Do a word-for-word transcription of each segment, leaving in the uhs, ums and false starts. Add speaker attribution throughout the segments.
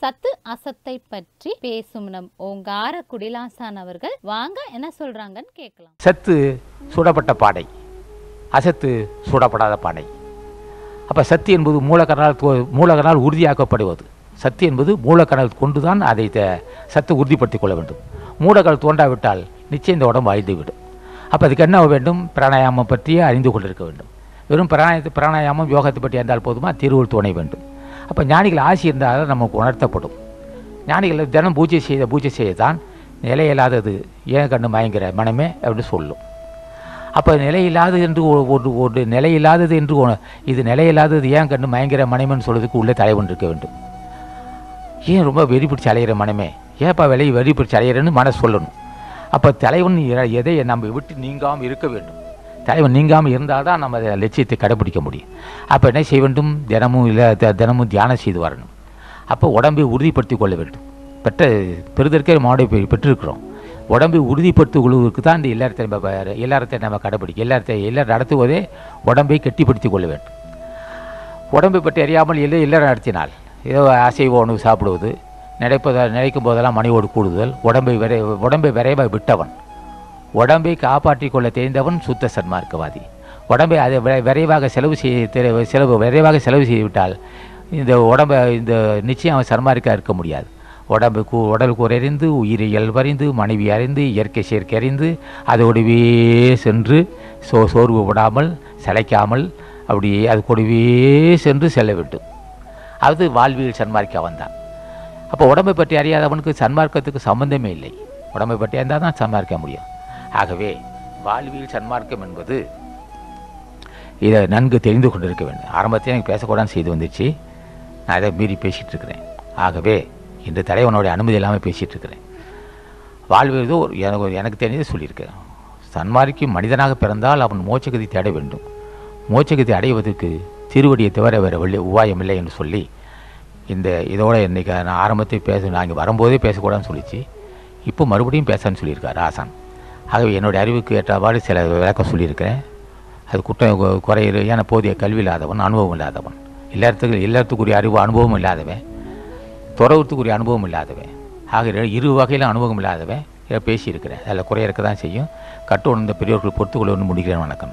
Speaker 1: சத்து அசத்தை பற்றி பேசும் நம் ஓங்கார குடிலாசான் அவர்கள் வாங்க என்ன சொல்றாங்கன்னு கேட்கலாம்.
Speaker 2: சத்து சுடப்பட்ட பானை, அசத்து சுடப்படாத பானை. அப்போ சத்து என்பது மூலக்கனால் மூலக்கனால் உறுதியாக்கப்படுவது. சத்து என்பது மூலக்கணல் கொண்டுதான் அதை சத்து உறுதிப்படுத்திக் கொள்ள வேண்டும். மூலக்கணல் தோன்றாவிட்டால் நிச்சயம் இந்த உடம்பு அழிந்துவிடும். அப்போ அதுக்கு என்ன வேண்டும்? பிராணாயாமம் பற்றியே அறிந்து கொண்டிருக்க வேண்டும். வெறும் பிராணாயத்தை பிராணாயாமம் யோகத்தை பற்றி அறிந்தால் போதுமா? திருவுள் துணை வேண்டும். அப்போ ஞானிகள் ஆசி இருந்தால் நமக்கு உணர்த்தப்படும். ஞானிகள் தினம் பூஜை செய்த பூஜை செய்யத்தான் நிலையில்லாதது ஏன் கண்டு மயங்கிற மனமே அப்படின்னு சொல்லும். அப்போ நிலையில்லாதது என்று ஒரு ஒரு நிலையில்லாதது என்று இது நிலையில்லாதது ஏன் கண்டு மயங்கிற மனமேன்னு சொல்கிறதுக்கு உள்ளே தலைவன் இருக்க வேண்டும். ஏன் ரொம்ப வெறி பிடிச்சி அலையிற மனமே, ஏன்ப்பா விலை வெறி பிடிச்சி அலையிறன்னு மனசு சொல்லணும். அப்போ தலைவன் எதை நம்ம விட்டு நீங்காமல் இருக்க வேண்டும். தலைவன் நீங்காமல் இருந்தால் தான் நம்ம லட்சியத்தை கடைபிடிக்க முடியும். அப்போ என்ன செய்ய வேண்டும்? தினமும் இல்லை தினமும் தியானம் செய்து வரணும். அப்போ உடம்பை உறுதிப்படுத்தி கொள்ள வேண்டும். பெற்ற பெறுதற்கே மாடை பெற்றிருக்கிறோம். உடம்பை உறுதிப்படுத்திக் கொள்வதற்கு தான் இந்த எல்லாரத்தை நம்ம எல்லாரத்தை நம்ம கடைபிடிக்கும். எல்லாரத்தை எல்லாரும் நடத்துவதே உடம்பை கட்டிப்படுத்தி கொள்ள வேண்டும். உடம்பை பற்றி அறியாமல் இல்லை எல்லாரும் நடத்தினால் ஏதோ அசைவ உணவு சாப்பிடுவது, நினைப்பத நினைக்கும் போதெல்லாம் மனைவோடு கூடுதல், உடம்பை விரை உடம்பை விரைவாக விட்டவன், உடம்பை காப்பாற்றி கொள்ள தெரிந்தவன் சுத்த சன்மார்க்கவாதி. உடம்பை அதை விரைவாக செலவு செய்ய செலவு விரைவாக செலவு செய்துவிட்டால் இந்த உடம்பை இந்த நிச்சயம் அவன் சன்மார்க்க இருக்க முடியாது. உடம்பு கூ உடல் கூறறிந்து உயிரியல் வறிந்து மனைவி அறிந்து இயற்கை சேர்க்கை அறிந்து அதோடவே சென்று சோ சோர்வு விடாமல் சிலைக்காமல் அப்படியே அது கூடவே சென்று செல்ல வேண்டும். அது வாழ்வியல் சன்மார்க்க வந்தான். அப்போ உடம்பை பற்றி அறியாதவனுக்கு சன்மார்க்கத்துக்கு சம்பந்தமே இல்லை. உடம்பை பற்றி அறிந்தால் தான் சன்மார்க்க முடியும். ஆகவே வாழ்வியல் சன்மார்க்கம் என்பது இதை நன்கு தெரிந்து கொண்டிருக்க வேண்டும். ஆரம்பத்தில் எனக்கு பேசக்கூடாதுன்னு செய்து வந்துச்சு. நான் அதை மீறி பேசிகிட்டு இருக்கிறேன். ஆகவே இந்த தலைவனுடைய அனுமதி இல்லாமல் பேசிகிட்டு இருக்கிறேன். வாழ்வது ஒரு எனக்கு எனக்கு தெரிஞ்சதை சொல்லியிருக்கேன். சன்மார்க்கி மனிதனாக பிறந்தால் அவன் மோட்சகதி தேட வேண்டும். மோட்சகதி அடைவதற்கு திருவடியை தவிர வேறு வழி உபாயம் இல்லை என்று சொல்லி இந்த இதோடு இன்றைக்கி நான் ஆரம்பத்தை பேச நான் இங்கே வரும்போதே பேசக்கூடாதுன்னு சொல்லிச்சு. இப்போ மறுபடியும் பேசன்னு சொல்லியிருக்கார் ஆசான். ஆகவே என்னுடைய அறிவுக்கு ஏற்றவாறு சில விளக்கம் சொல்லியிருக்கிறேன். அது குற்றம் குறையிற ஏன்னா போதிய கல்வி இல்லாதவன், அனுபவம் இல்லாதவன், எல்லாத்துக்கும் எல்லாத்துக்குரிய அறிவு அனுபவம் இல்லாதவன், துறவுத்துக்குரிய அனுபவம் இல்லாதவன், ஆக இரு வகையில் அனுபவம் இல்லாதவன் இதை பேசியிருக்கிறேன். அதில் குறைய இருக்க தான் செய்யும். கட்டு உணர்ந்த பெரியவர்கள் பொறுத்துக்கொள்ள ஒன்று முடிக்கிறேன். வணக்கம்.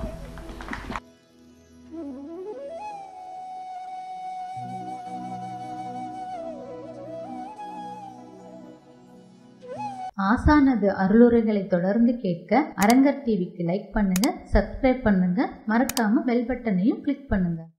Speaker 3: ஆசானது அருளுரைகளை தொடர்ந்து கேட்க அரங்கர் டிவிக்கு லைக் பண்ணுங்க, சப்ஸ்கிரைப் பண்ணுங்க, மறக்காம பெல் பட்டனையும் கிளிக் பண்ணுங்க.